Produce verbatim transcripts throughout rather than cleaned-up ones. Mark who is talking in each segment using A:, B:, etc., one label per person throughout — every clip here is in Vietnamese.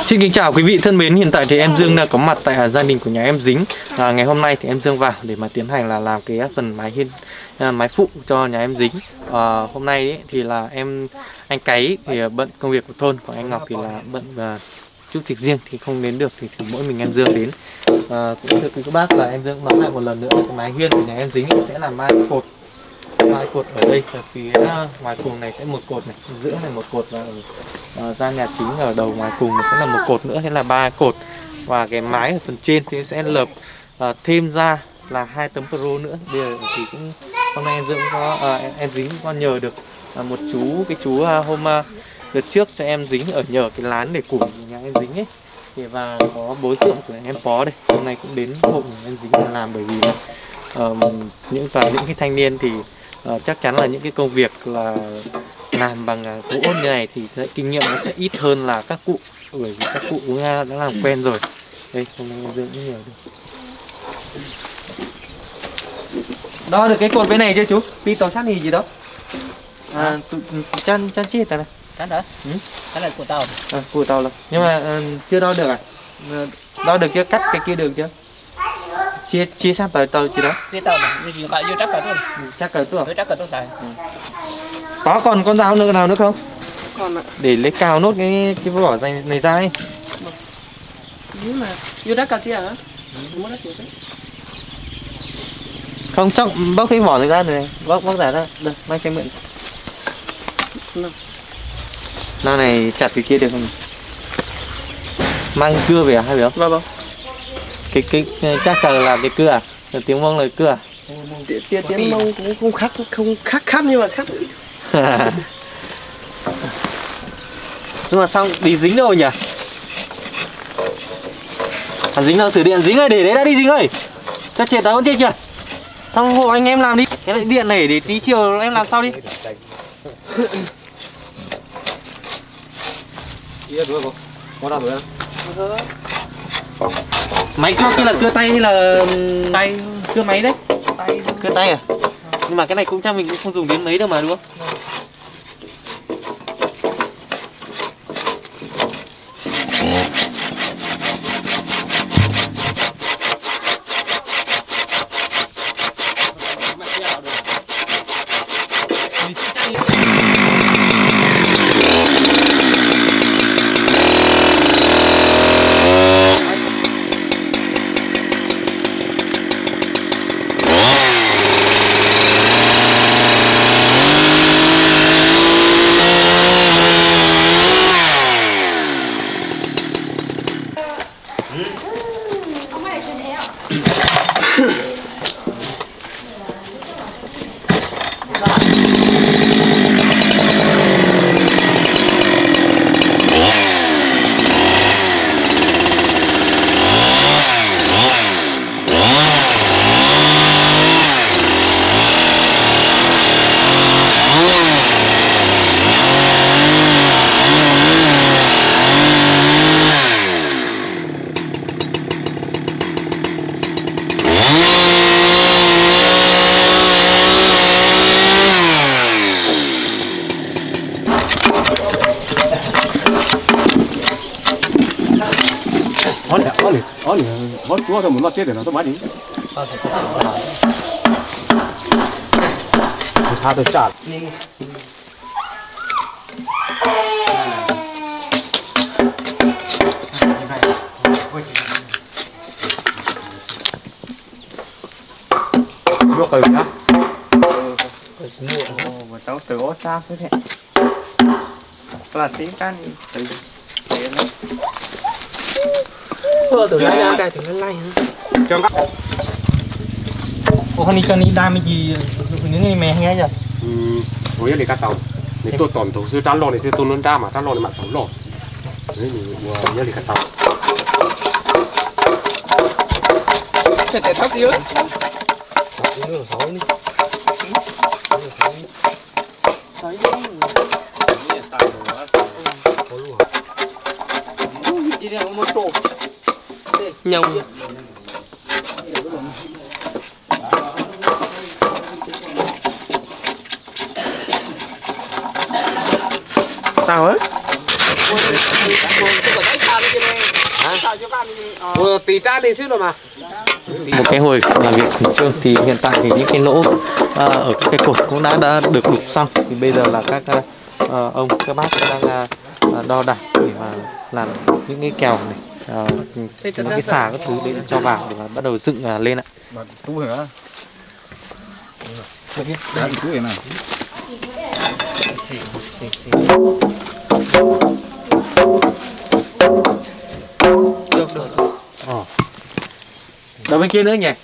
A: Xin kính chào quý vị thân mến, hiện tại thì em Dương đã có mặt tại gia đình của nhà em Dính. à, Ngày hôm nay thì em Dương vào để mà tiến hành là làm cái phần mái hiên, mái phụ cho nhà em Dính. à, Hôm nay ấy, thì là em anh Cái thì bận công việc của thôn, còn anh Ngọc thì là bận uh, chút việc riêng thì không đến được, thì, thì mỗi mình em Dương đến. à, Cũng thưa quý các bác là em Dương nói lại một lần nữa là cái mái hiên của nhà em Dính sẽ là mái cột. Hai cột ở đây, ở phía ngoài cùng này sẽ một cột này, giữa này một cột, và ở uh, gian nhà chính ở đầu ngoài cùng sẽ là một cột nữa, thế là ba cột. Và cái mái ở phần trên thì sẽ lợp uh, thêm ra là hai tấm pro nữa. Bây giờ thì cũng hôm nay em Dương có uh, em Dính có nhờ được uh, một chú cái chú uh, hôm uh, đợt trước cho em Dính ở nhờ cái lán để củi nhà em Dính ấy, thì và có bố tượng của em Pó đây, hôm nay cũng đến hộ nhà em Dính làm, bởi vì là uh, những toàn những cái thanh niên thì Uh, chắc chắn là những cái công việc là làm bằng uh, gỗ như này thì kinh nghiệm nó sẽ ít hơn là các cụ, bởi vì các cụ cũng uh, đã làm quen rồi. Đây, hôm nay Dương cũng nhiều được. Đo được cái cột bên này chưa chú? Pi tàu sắt gì gì đó? À, chăn chăn chết này.
B: Chăn hả? Ừ. Cái này của tàu.
A: À, của tàu rồi. Nhưng mà uh, chưa đo được à? Đo được chưa? Cắt cái kia được chưa? Chia chia sát tàu tàu chưa đó?
B: Chia tàu này, như vậy như chắc cả luôn.
A: Chắc cả luôn.
B: Chắc cả luôn này.
A: Có còn con dao nữa nào nữa không?
B: Còn ạ.
A: Để lấy cào nốt cái cái vỏ này, này ra ấy.
B: Nhưng mà như chắc cả kia hả? Muốn đất thế.
A: Không, chắc bóc cái vỏ này ra này, bóc bóc ra ra. Được, mang cho mượn. Nào này chặt cái kia được không? Mang cưa về à hay gì không?
B: Vâng vâng.
A: Cái cái chắc là làm cái cưa à? Tiếng Mông là cưa à?
B: Tiếng tiếng Mông cũng không khác không khác khác nhưng mà khác.
A: Nhưng mà xong đi Dính đâu nhỉ? À, Dính đâu sửa điện, Dính ơi, để đấy đã đi Dính ơi. Cho trẻ tao vẫn tiền chưa? Xong hộ anh em làm đi. Cái lại điện này để tí chiều em làm sau đi. Máy cưa kia là cưa tay hay là tay cưa máy đấy? Tay. Cưa tay à? Nhưng mà cái này cũng chắc mình cũng không dùng đến mấy đâu mà, đúng không?
C: Hốt chúa rồi muốn lọt chết để nó tôi máy đi. Tôi tha tôi trả. Được rồi nhá. Ồ, tao từ ố sao thế này. Là tính can từ tiền đó.
B: Thôi từ đây ra cái thì nó lay nữa.
C: Cho các.
A: Ô, con đi con đi đam cái gì những người mè nghe nhỉ?
C: Ừ, với lại cá tàu. Nếu tôi toàn tổ sư trán lò này thì tôi luôn ra mà trán lò này mà sống lò. Đấy mình nhớ lại cá tàu.
B: Cái để thấp dưới.
A: Nước sáu đi.
B: Đấy. Đi theo một tổ. Nhông. Tao á.
C: Vừa tí ra đi chứ rồi mà.
A: Một cái hồi làm việc khẩn trương thì hiện tại thì những cái lỗ à, ở các cái cột cũng đã đã được đục xong, thì bây giờ là các à, ông các bác đang à, đo đạc để mà làm những cái kèo này, à, những cái xà các thứ để cho vào để mà bắt đầu dựng à, lên ạ. Được được. Ờ. Đầu bên kia nữa nhỉ?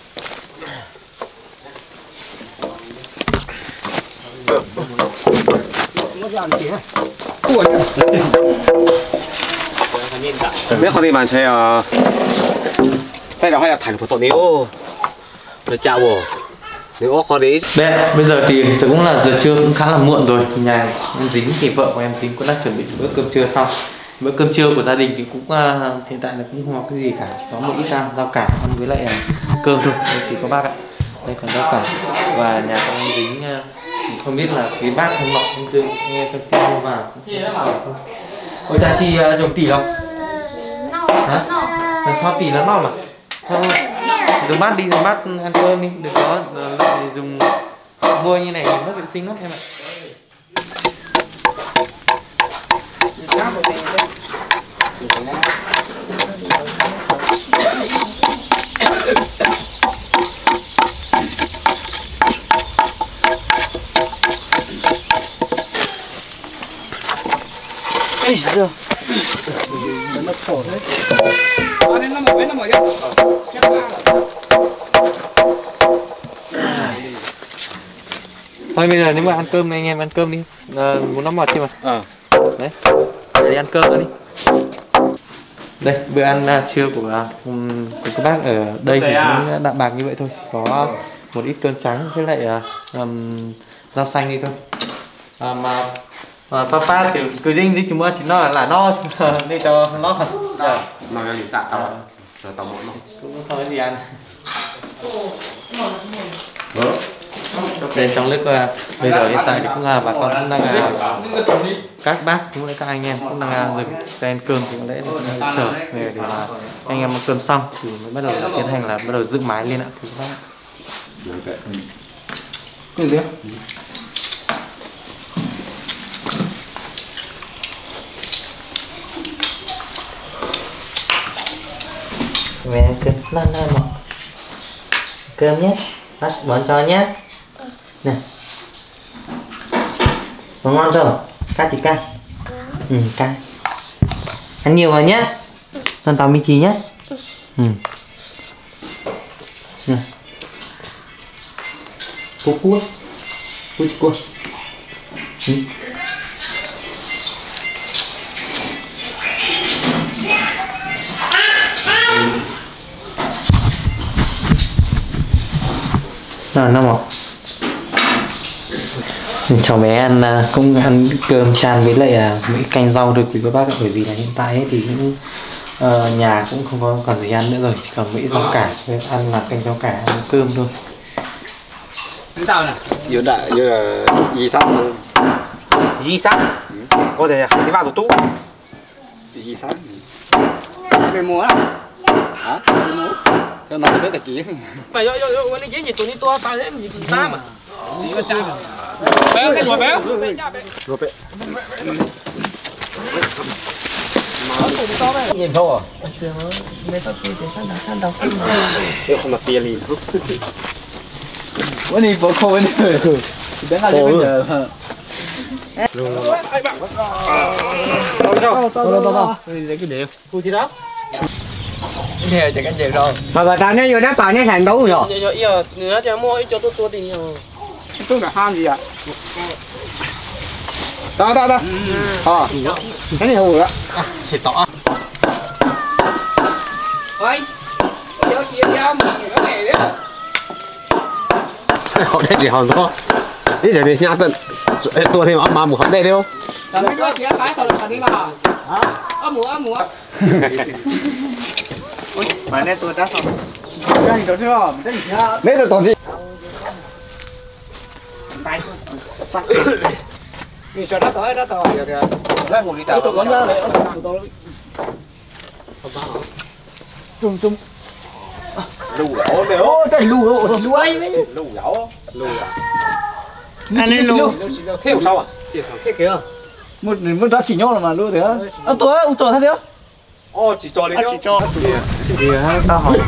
C: Biết con đi bàn chơi à? Hay là hay là thành một tổ nếu nó chào bồ nếu có đấy.
A: Đấy, bây giờ thì cũng là giờ trưa cũng khá là muộn rồi. Nhà em Dính thì vợ của em Dính cũng đã chuẩn bị bữa cơm trưa xong. Bữa cơm trưa của gia đình thì cũng uh, hiện tại là cũng không có cái gì cả, chỉ có một ít uh, rau cải ăn với lại uh, cơm thôi. Đây thì có bác ạ. Đây còn rau cải và nhà của em Dính uh, không biết là quý bác không nọ không tư nghe con tin mua vào. Ôi cha chi uh, dùng tỷ không? Hả? Là kho tỷ là non mà. Thôi, dùng bát đi, dùng bát ăn cơm đi, đừng có lại dùng mua như này mất vệ sinh lắm em ạ. Ây giời. Nó khổ đấy. Nó nằm ở bên, nằm ở đây. Thôi bây giờ nếu mà ăn cơm anh em ăn cơm đi. À, muốn nó mọt chứ mà. Ờ. Đấy. Để đi ăn cơm nữa đi. Đây, bữa ăn uh, trưa của, uh, của các bác ở đây thì cũng đạm bạc như vậy thôi. Có một ít cơm trắng với lại uh, um, rau xanh đi thôi. À, mà à, papa thì cứ dinh đi chúng mua chỉ nó là, là no đi cho nó thật. Ờ.
C: Nó là lì xạ tao. Rồi tao muốn nó.
A: Cũng không có gì ăn. Vâng. Đây trong lúc uh, bây giờ hiện tại thì cũng là bà con cũng đang uh, các bác cũng là các anh em cũng đang uh, dừng tên cơm thì có lẽ là chờ về để mà anh em ăn cơm xong thì mới bắt đầu tiến hành là bắt đầu dựng mái lên ạ. Thì các bác. Cái gì? Mẹ ăn cơm, lên lên một cơm nhé, bắt bọn cho nhé. Nè, có ngon chưa? Cá chỉ cá. Ừ, cá. Ăn nhiều vào nhé. Con tàu mi chì nhé. Ừ. Nè. Cua cua. Cua cua. Ừ. Nào, năm một. Cháu bé ăn cũng ăn cơm chan với lại mấy canh rau thôi quý các bác ạ, bởi vì là hiện tại ấy thì những uh, nhà cũng không có còn gì ăn nữa rồi, chỉ còn mấy rau cải nên ăn là canh rau cải ăn cơm thôi.
C: Sao nè? Giờ đại giờ là gì sao?
B: Gì sao?
C: Có thể cái vào tủ tủ. Gì sao?
B: Về mua à?
C: Hả? Về mua. Cho nó biết cái gì.
B: Mày yo yo yo, cái gì gì tụi nó to ta thế gì chúng ta mà. Gì có cha. Bé cái lùa bé.
C: Lùa bé.
B: Nhìn thô à? Chưa mới. Mấy tao kia thì sao đã sao đâu xin.
C: Tôi không là tiền liền.
B: Bữa nay bố khô bên người rồi. Đến là bây giờ.
C: Luôn luôn. Ai bạn.
B: Đâu đâu đâu đâu đâu. Lấy cái điều. Cô chi đó. Nè chẳng cái gì đâu.
D: Mà bà ta nói vô đá bà nó thành đấu rồi.
B: Giờ giờ giờ nữa cho mua cho tôi tôi tiền nhiều.
D: Tôi cả ham gì ạ? Đó đó đó. Ờ. Cái này hù đó.
B: Sẽ tỏ. Ôi. Cháu chia cho mình cái này đấy.
C: Họ đây chỉ hòn thôi. Đi giờ đi nhá tận. Tôi thêm ấm mà một hòn đây đi không?
B: Làm cái đó chia cái sau rồi đi vào. Hả? Ấm mùa ấm mùa. Ôi, mà nè tôi đã xong.
D: Cái gì đó chưa? Cái gì chưa? Đấy là toàn gì?
B: Tay.
D: Đi cho nó tới đó thôi.
C: Lấy một đi tao.
B: Tôi có nhớ này.
D: chung chung
C: lù lỗ nếu
D: ô đây lù lù lù ấy
C: lù lỗ lù à
D: anh ấy lù
C: theo sau à
D: thế kìa một một giá chỉ nhau là mà lù thế á à tuổi u tuổi thế á
C: ô chỉ cho đi
D: chỉ cho
A: thì tao hỏi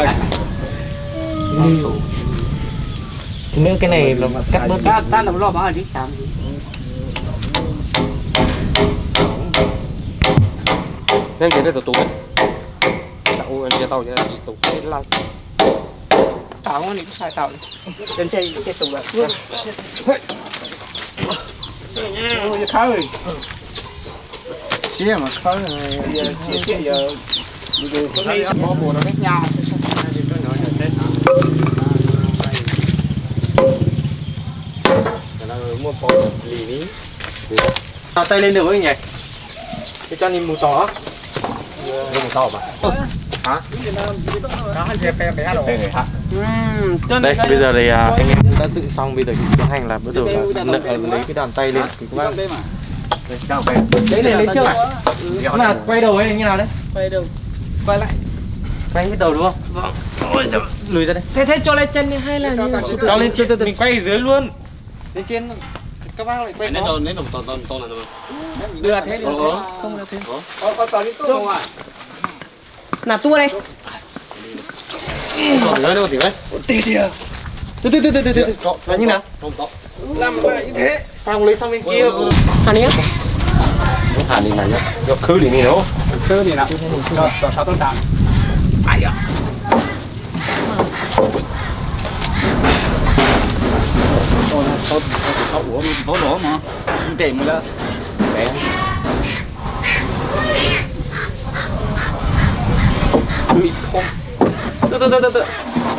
A: nếu cái này là cắt bớt
D: ta ta làm lo mà đi chạm
C: thế cái này tụi tụi tao anh kia tao vậy tụi cái là
D: tao nó đi sai tao trên chơi cái tụ là ôi khá rồi chia mà khá rồi chia chia giờ cái này có bộ nó khác nhau
C: mua phô lì ní
A: à, tay lên được với nhỉ cái cho nhìn mù tỏ
C: mù tỏ mà hả
A: đây bây giờ thì à, anh em cũng đã dựng xong, bây giờ thì tiến hành là bắt đầu là nợ, lấy cái đòn tay lên thì các bác đấy này lên trước à mà quay đầu hay như nào đấy
D: quay đầu
A: quay lại quay hết đầu đúng không? Vâng. Ôi giời, lùi ra đây.
D: thế thế cho lên chân đi hay là như
A: cho lên trên, mình quay ở dưới luôn. Lên trên các bác lại quay
C: lên đầu lên đầu to to to là được.
D: đưa thế đi không được thế có có tao đi tua không ạ là tua đây
C: còn nữa đâu thì đấy
D: tê tê tê tê tê tê tê là như nào làm lại như thế
A: sang lấy sang bên kia.
D: hàn nhá
C: hàn đi này nhá nó khứ đi đi đâu
D: khứ đi nào cho cho sáu tuần tạm ai ạ tôi tôi tôi ủa mình có lỗ mà mình tìm rồi đó để bị không từ từ từ từ từ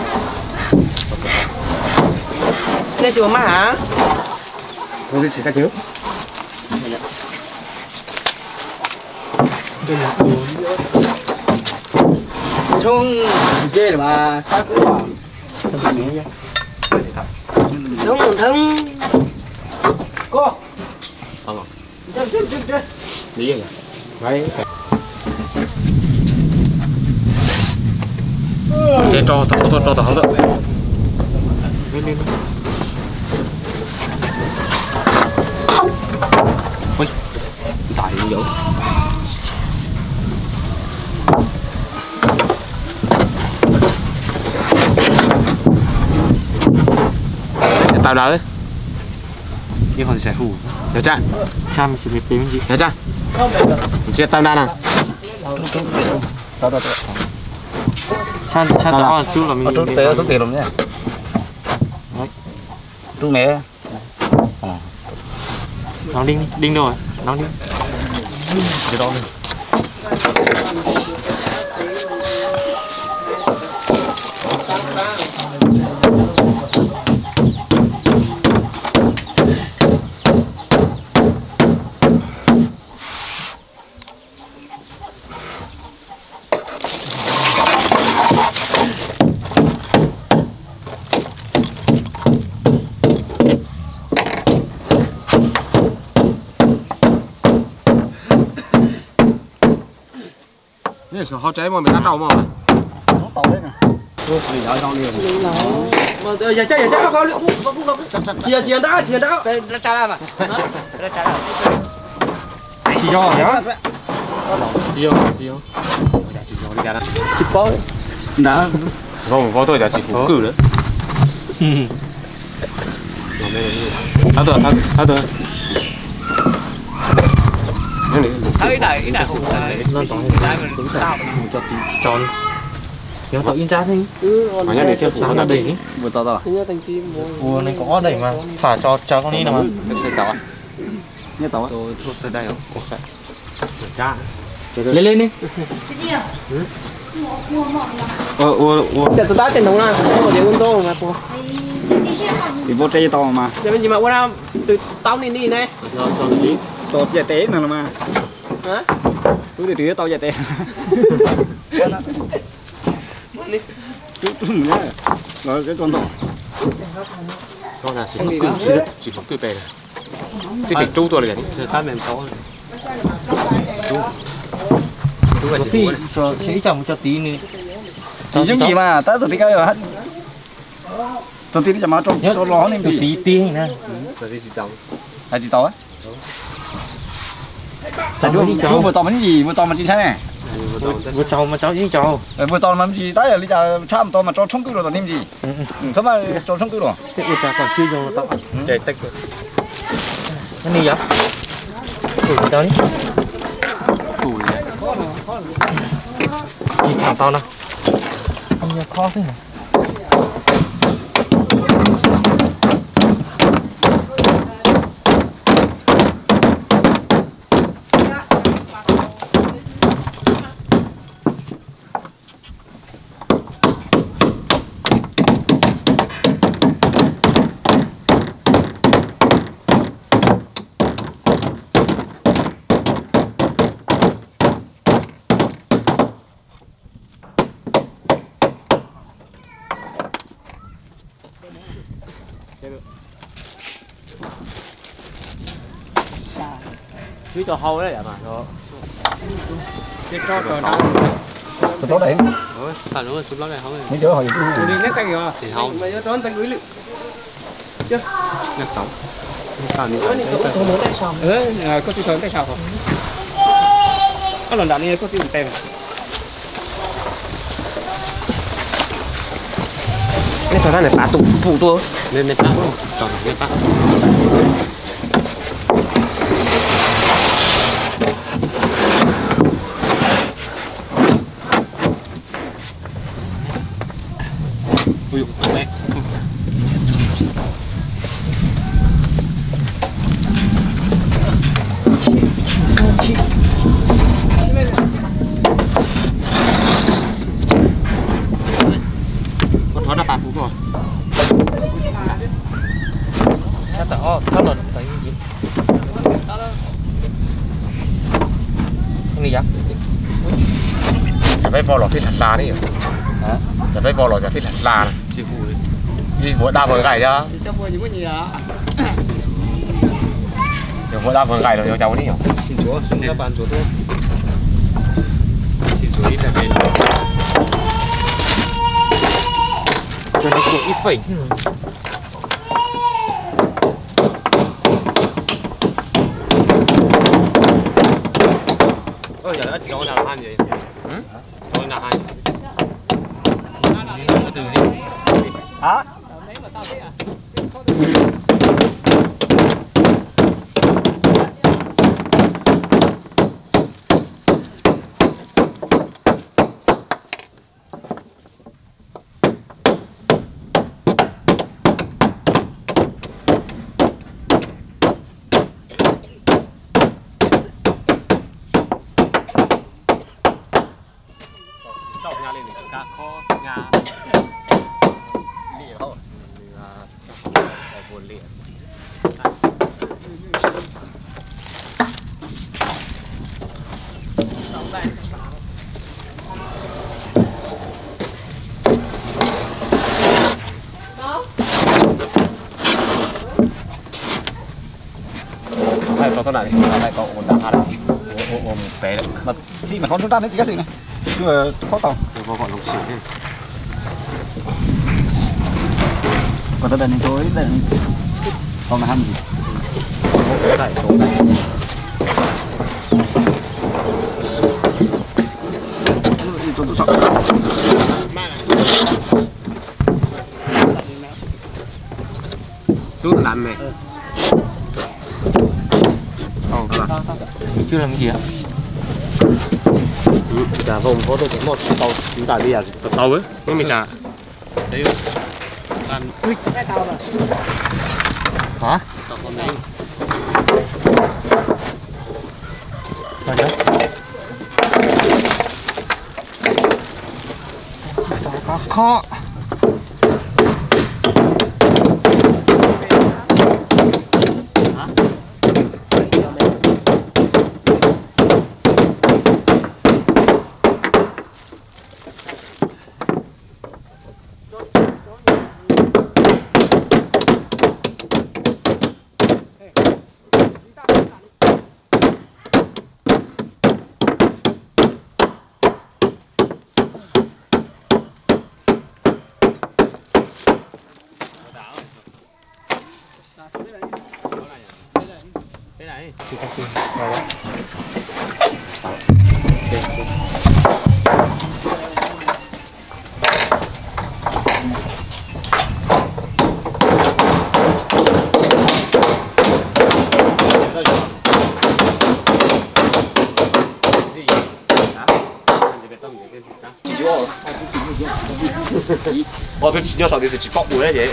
D: đây chỉ mà hả
C: tôi chỉ cái chứ
D: chung dê mà sao cũng bỏ đúng một thân cô
C: không à
D: chơi chơi chơi chơi
C: đi gì vậy chơi cho cho cho cho thằng đó lên lên ôi đại dữ tao đỡ nhưng còn sẽ hù được chưa
A: Chăm chỉ bị tím gì
C: được chưa chưa tao đa nè
A: Chăn chăn to chút là mình
C: chút tế số tiền luôn nhé chút mẹ
A: nó đinh đi đinh đâu rồi nó đinh
C: cái đó này họ cháy mà mình ăn đầu mà
D: nó tàu đấy nè
C: mình ở trong liền
D: mà giờ chơi giờ chơi nó không không không chia chia đã chia đã đây nó trả mà nó trả là
A: thì do nhá
C: chiều chiều chiều đi ra đó
D: chip bó đã
C: không có tôi đã chỉ phụ cử nữa tháo được tháo tháo được
D: thấy này cái này không phải
A: nó tỏ cũng tao cho tí tròn kéo tao in ra đi
C: mà nhá để theo phụ nó đầy
A: vừa tao tao
D: nhớ thành chim
A: ủa này có đẩy mà xả cho cho con đi nào mà
C: cái xe tàu à
D: nhớ tàu
C: tôi thuộc xe đây không xe
A: ra lên lên đi
C: ờ ờ ờ
D: giờ tôi tao tiền đồng nào không có để quân tô mà cô
C: thì vô chơi tàu mà
D: giờ bên gì mà quân nào từ tao đi đi này
A: cho cho tí
D: tao giải tế nào mà hả tôi để tưới tao giải tế chút nữa rồi cái con tàu
C: con là chỉ thuộc cử chỉ thuộc cử về xin được chú tôi là gì
A: rồi tao mềm to chú chú là chỉ cho sẽ chồng cho tí nữa
B: chỉ giống gì mà tới từ tí cái rồi hết tôi tí đi cho má cho cho lo nên gì
A: tí tí nè
C: rồi đi chồng
B: là gì tao á tại chú chú vừa tao mình gì vừa tao mình chín thế này
A: vừa trâu mà cháu gì trâu
B: vừa tao mình gì tới bây giờ chăm tao mà cho冲cư rồi tao nem gì thế mà cho冲cư rồi
A: thế ủa còn chưa dùng tao
C: chạy tách
A: cái gì vậy ủa tao đi gì thằng tao nè không nhớ khó thế này
C: chứ cho hâu đấy mà rồi
B: cái cho cho nó sụp lót đấy
C: thằng nó sụp lót này không
B: mấy chỗ hồi
D: đi nét cái kìa
C: thì không
D: mày trốn tay gửi liệu chứ
C: nét sống sao như
D: ừ có chữ thốn tay sao không có lần đạn này có chữ tem
C: cái thằng này phá tụ phụ tôi nên nên phá còn nên phá ui mẹ con thỏ đã bạc rồi
A: sao tao thoát rồi tại gì cái gì vậy
C: จะไปฟอลล์ที่ถัดลานี่จะไปฟอลล์จากที่ถัดลาชื่อผู้ยี่หัวดาวหัวไก่จ้ะ
D: cho mua những cái gì à
C: เดี๋ยวหัวดาวหัวไก่เราจะเอานี่เหรอ
D: xin chúa xin các bạn chúa thôi xin chúa ít là bên
A: cho nó của ít phỉnh
C: ơ giờ nó chỉ có nào là ăn gì cho nào ăn từ đi
B: hả
C: đậu nhà lên để cá kho nhà lịa không là buồn lịa hay có con này này có ổn đá đấy ổn ổn té đấy
B: mà gì mà con chúng ta đấy chỉ cái gì này nhưng mà khó tàu
C: có còn lục sử đấy
B: còn tôi đần tối đần còn là ham gì
C: tại chỗ này
B: tôi tôi sợ
C: chú làm này không
A: chưa làm gì ạ
C: dạ vùng có tôi có một tàu chúng ta bây giờ tàu ấy nhưng mình là đấy ăn
D: cái tàu rồi
A: hả
C: tàu con đấy
A: rồi đó có khó
C: Thế này.
B: 어, 저 진짜 잘 됐어. 집밥 뭐야, 얘?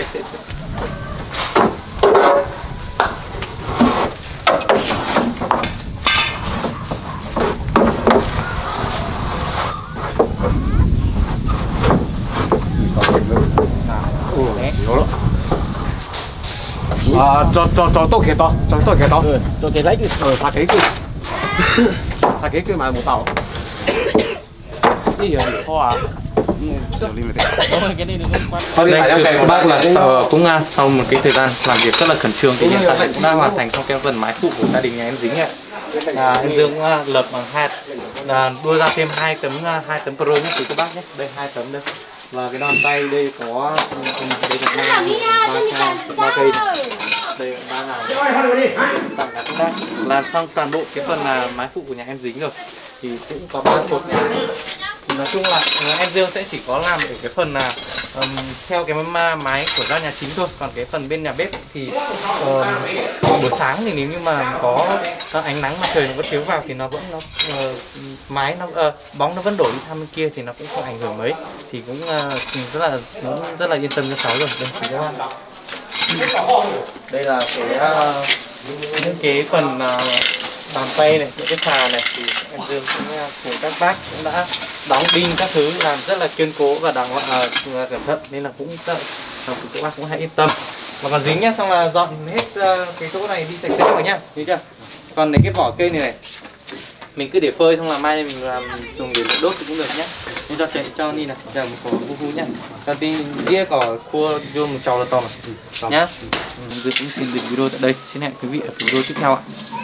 B: 아, 저, 저, 저, 또 개다. 저, 또 개다.
C: Ừ, cho cái lấy cái
B: 어, 다 개그. 다 개그 많이 못 따오.
C: cái gì vậy?
B: 어, 아.
C: Ôi, cái này đừng quan.
B: Thôi đi,
A: Đây,
B: phải
A: thưa
B: đem
A: các bác là
B: cái
A: sau, cũng uh, sau một cái thời gian làm việc rất là khẩn trương thì hiện tại cũng đã hoàn thành xong cái phần mái phụ của gia đình nhà em Dính ạ. À, em Dương uh, lợp bằng hai uh, đua ra thêm hai tấm uh, hai tấm pro nhé quý các bác nhé. Đây hai tấm đây. Và cái đòn tay đây có đây là ba cây này. Đây ba hàng. Tặng cả chúng ta làm xong toàn bộ cái phần là mái phụ của nhà em Dính rồi thì cũng có ba cột nhà. Thì nói chung là uh, em Dương sẽ chỉ có làm ở cái phần là um, theo cái mái của gian nhà chính thôi, còn cái phần bên nhà bếp thì uh, buổi sáng thì nếu như mà có uh, ánh nắng mặt trời nó vẫn chiếu vào thì nó vẫn nó uh, mái nó uh, bóng nó vẫn đổ đi sang bên kia thì nó cũng không ảnh hưởng mấy, thì cũng uh, rất là cũng rất là yên tâm cho cháu rồi. Đây, các bạn. Đây là cái uh, những cái phần uh, bàn tay này, những cái xà này thì em Dương cũng cùng các bác cũng đã đóng đinh các thứ làm rất là kiên cố và đàng hoàng uh, cẩn thận, nên là cũng rất, uh, các bác cũng hãy yên tâm. Và còn Dính nhá, xong là dọn hết uh, cái chỗ này đi sạch sẽ rồi nhá, thấy chưa? Còn lấy cái vỏ cây này này mình cứ để phơi xong là mai mình làm dùng để đốt thì cũng được nhá. Nên cho chạy cho đi này, chờ một cổ vu vu nhá. Còn tí đĩa cỏ cua vô một trầu là to mà nhá. Dương cũng xin dừng video tại đây, xin hẹn quý vị ở video tiếp theo ạ.